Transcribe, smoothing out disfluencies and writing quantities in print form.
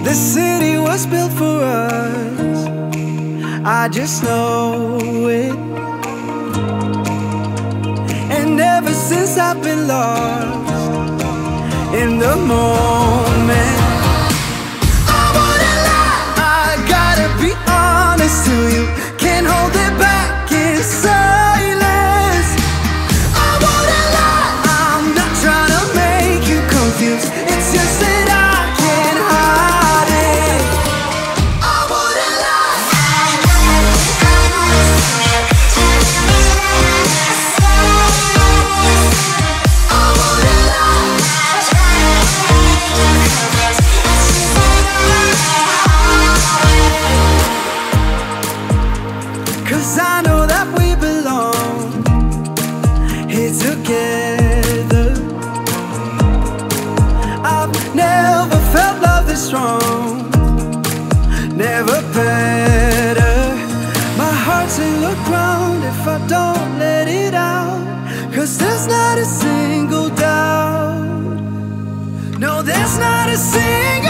This city was built for us, I just know it. And ever since I've been lost in the moment, I wanna lie, I gotta be honest to you. Can't hold it back in silence. I wanna lie, I'm not trying to make you confused. It's just that I can't hide it. I wanna lie. I wanna lie. 'Cause I know that we belong here together. I've never felt love this strong, never better. My heart's in the ground if I don't let it out, 'cause there's not a single doubt. No, there's not a single